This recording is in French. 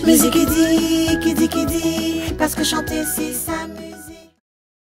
Musique qui dit, parce que chanter c'est s'amuser.